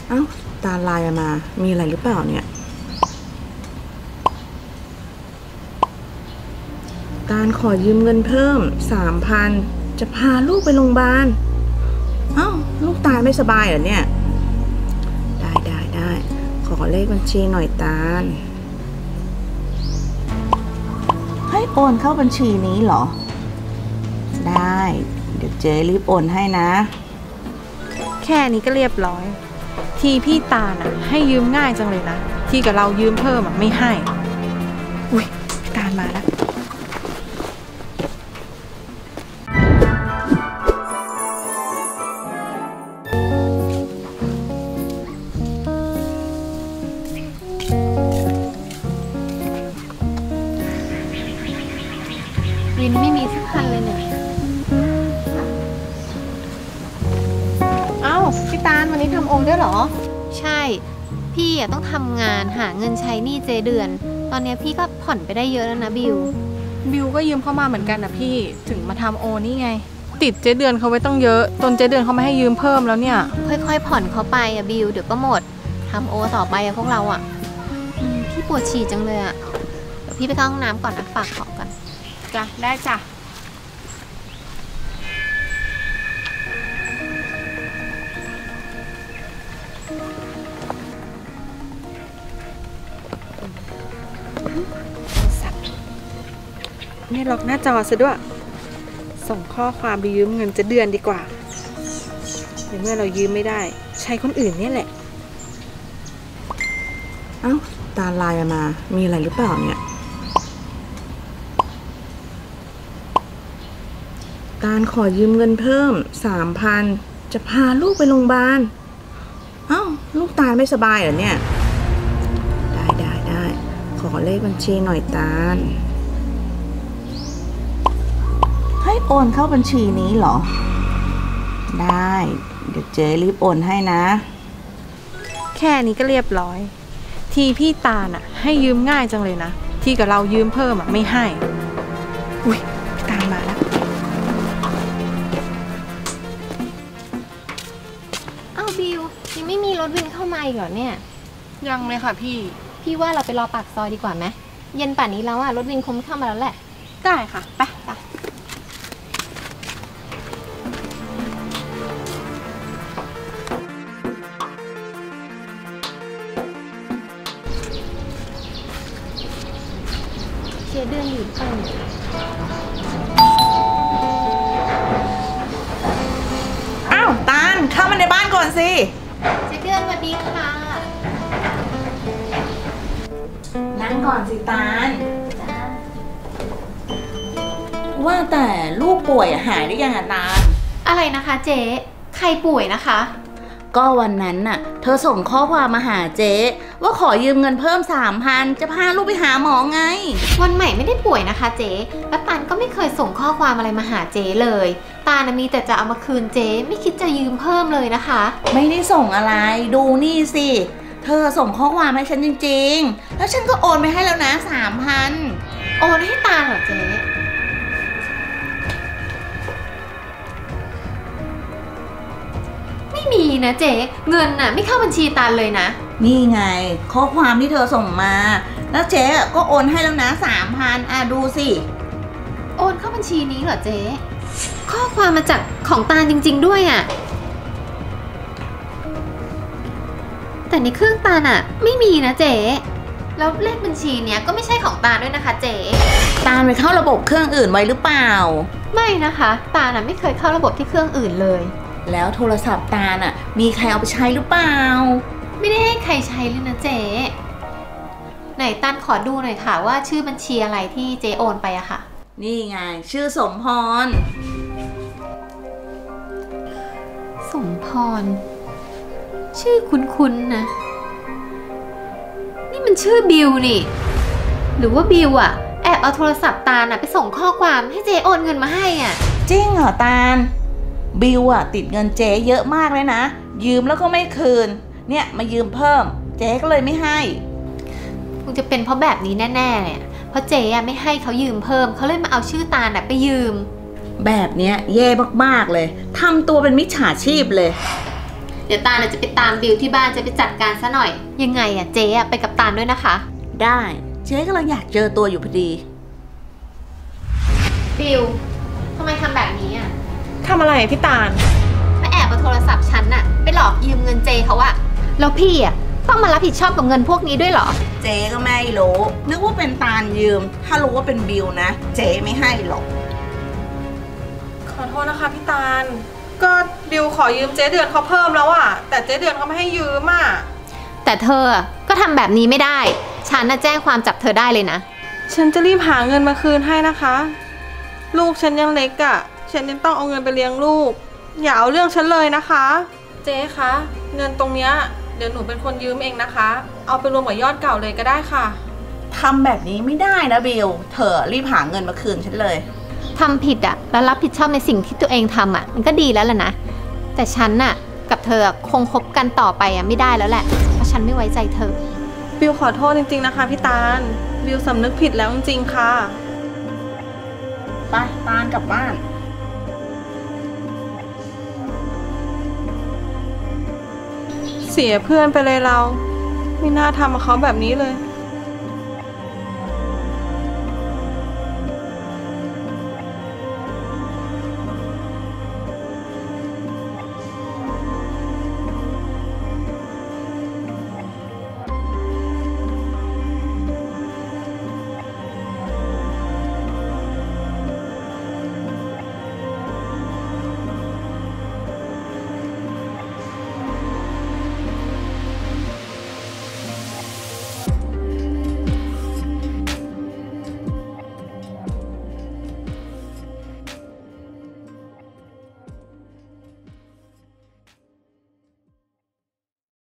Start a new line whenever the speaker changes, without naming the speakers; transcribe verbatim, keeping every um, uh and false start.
เอ้าตาลายมามีอะไรหรือเปล่าเนี่ยตาลขอยืมเงินเพิ่มสามพันจะพาลูกไปโรงพยาบาลเอ้าลูกตาลไม่สบายเหรอเนี่ยได้ได้ได้ขอเลขบัญชีหน่อยตาลให้โอนเข้าบัญชีนี้เหรอได้เดี๋ยวเจ๊รีบโอนให้นะ
แค่นี้ก็เรียบร้อยทีพี่ตาลน่ะให้ยืมง่ายจังเลยนะที่กับเรายืมเพิ่มอ่ะไม่ให้อุ้ยพี่ตาลมาแล้ว
วินไม่มีสักคันเลยเนี่ย
เอ้าพี่ตาลวันนี้ทำโอด้วยเหรอ
ใช่พี่อ่ะต้องทำงานหาเงินใช้หนี้เจเดือนตอนนี้พี่ก็ผ่อนไปได้เยอะแล้วนะบิว
บิวก็ยืมเข้ามาเหมือนกันนะพี่ถึงมาทำโอนี่ไงติดเจเดือนเขาไว้ต้องเยอะจนเจเดือนเขาไม่ให้ยืมเพิ่มแล้วเนี่ย
ค่อยๆผ่อนเขาไปอ่ะบิวเดี๋ยวก็หมดทำโอต่อไปอ่ะพวกเราอ่ะพี่ปวดฉี่จังเลยอ่ะเดี๋ยวพี่ไปเข้าห้องน้ำก่อนนะฝากของกัน
จ้ะได้จ้ะไม่ล็อกหน้าจอซะด้วยส่งข้อความไปยืมเงินจะเดือนดีกว่าในเมื่อเรายืมไม่ได้ใช้คนอื่นนี่แหละเอ้าตาลายมามีอะไรหรือเปล่าเนี่ยตาลขอยืมเงินเพิ่มสามพันจะพาลูกไปโรงพยาบาลเอ้าลูกตาลไม่สบายเหรอเนี่ยได้ได้ได้ขอเลขบัญชีหน่อยตาลให้โอนเข้าบัญชีนี้เหรอได้เดี๋ยวเจ๊รีบโอนให้นะแค่นี้ก็เรียบร้อยทีพี่ตาลน่ะให้ยืมง่ายจังเลยนะที่กับเรายืมเพิ่มอ่ะไม่ให้อุ้ยพี่ตาลมาแล้ว
อ้าวบิวยังไม่มีรถวินเข้ามาอีกเหรอเนี่ย
ยังเลยค่ะพี่
พี่ว่าเราไปรอปากซอยดีกว่าไหมเย็นป่านนี้แล้วอะรถวินคงไม่เข้ามาแล้วแหละ
ได้ค่ะไปไป
เจเดือนอยู่ไป
อ้าวตาลเข้ามาในบ้านก่อนสิ
เจเดือนสวัสดีค่ะ
นั่งก่อนสิตาลว่าแต่ลูกป่วยหายได้ยังอะตาล
อะไรนะคะเจ๊ใครป่วยนะคะ
ก็วันนั้นน่ะเธอส่งข้อความมาหาเจ๊ว่าขอยืมเงินเพิ่มสามพันจะพาลูกไปหาหมอไง
วันใหม่ไม่ได้ป่วยนะคะเจ๊และตาลก็ไม่เคยส่งข้อความอะไรมาหาเจ๊เลยตาลมีแต่จะเอามาคืนเจ๊ไม่คิดจะยืมเพิ่มเลยนะคะ
ไม่ได้ส่งอะไรดูนี่สิเธอส่งข้อความให้ฉันจริงๆแล้วฉันก็โอนไปให้แล้วนะสามพัน
โอนให้ตาลเหรอเจ๊ไม่มีนะเจ๊เงินน่ะไม่เข้าบัญชีตาลเลยนะ
นี่ไงข้อความที่เธอส่งมาแล้วเจ๊ก็โอนให้แล้วนะสามพันอ่ะดูสิ
โอนเข้าบัญชีนี้เหรอเจ๊ข้อความมาจากของตาลจริงๆด้วยอ่ะแต่ในเครื่องตาลอ่ะไม่มีนะเจ๊แล้วเลขบัญชีเนี้ยก็ไม่ใช่ของตาลด้วยนะคะเจ๊
ตาลไปเข้าระบบเครื่องอื่นไว้หรือเปล่า
ไม่นะคะตาลน่ะไม่เคยเข้าระบบที่เครื่องอื่นเลย
แล้วโทรศัพท์ตาลน่ะมีใครเอาไปใช้หรือเปล่า
ไม่ได้ให้ใครใช้เลยนะเจ๊ไหนตาลขอดูหน่อยค่ะว่าชื่อบัญชีอะไรที่เจ๊โอนไปอะค่ะ
นี่ไงชื่อสมพร
สมพรชื่อคุ้นๆนะนี่มันชื่อบิวนี่หรือว่าบิวอะแอบเอาโทรศัพท์ตาลอะไปส่งข้อความให้เจ๊โอนเงินมาให้อะ
จริงเหรอตาลบิวอะติดเงินเจ๊เยอะมากเลยนะยืมแล้วก็ไม่คืนเนี่ยมายืมเพิ่มเจ๊ก็เลยไม่ให้
คงจะเป็นเพราะแบบนี้แน่ๆเนี่ยเพราะเจ๊อะไม่ให้เขายืมเพิ่มเขาเลยมาเอาชื่อตาลอะไปยืม
แบบเนี้ยแย่มากๆเลยทำตัวเป็นมิจฉาชีพเลย
เดี๋ยวตาลจะไปตามบิวที่บ้านจะไปจัดการซะหน่อย ยังไงอะเจ๊อะไปกับตาลด้วยนะคะ
ได้เจ๊กำลังอยากเจอตัวอยู่พอดี
บิวทำไมทำแบบนี้อะ
ทำอะไรพี่ตาล
มาแอบเอาโทรศัพท์ฉันน่ะไปหลอกยืมเงินเจเขาอะแล้วพี่อะต้องมารับผิดชอบกับเงินพวกนี้ด้วยเหรอ
เจ๊ก็ไม่รู้ นึกว่าเป็นตาลยืม ถ้ารู้ว่าเป็นบิวนะ เจ๊ไม่ให้หรอก
ขอโทษนะคะพี่ตาล ก็บิวขอยืมเจ๊เดือนเขาเพิ่มแล้วอะแต่เจ๊เดือนเขาไม่ให้ยืมอะ
แต่เธอก็ทำแบบนี้ไม่ได้ ฉันน่ะแจ้งความจับเธอได้เลยนะ
ฉันจะรีบหาเงินมาคืนให้นะคะ ลูกฉันยังเล็กอะฉันยังต้องเอาเงินไปเลี้ยงลูก อย่าเอาเรื่องฉันเลยนะคะ เจ๊คะ เงินตรงเนี้ยเดี๋ยวหนูเป็นคนยืมเองนะคะ เอาไปรวมกับยอดเก่าเลยก็ได้ค่ะ
ทำแบบนี้ไม่ได้นะบิว เธอรีบหาเงินมาคืนฉันเลย
ทำผิดอะแล้วรับผิดชอบในสิ่งที่ตัวเองทำอะมันก็ดีแล้วล่ะนะ แต่ฉันน่ะกับเธอคงคบกันต่อไปอะไม่ได้แล้วแหละ เพราะฉันไม่ไว้ใจเธอ
บิวขอโทษจริงๆนะคะพี่ตาล บิวสำนึกผิดแล้วจริงๆค่ะ
ไปตาลกลับบ้าน
เสียเพื่อนไปเลยเรา ไม่น่าทำกับเขาแบบนี้เลย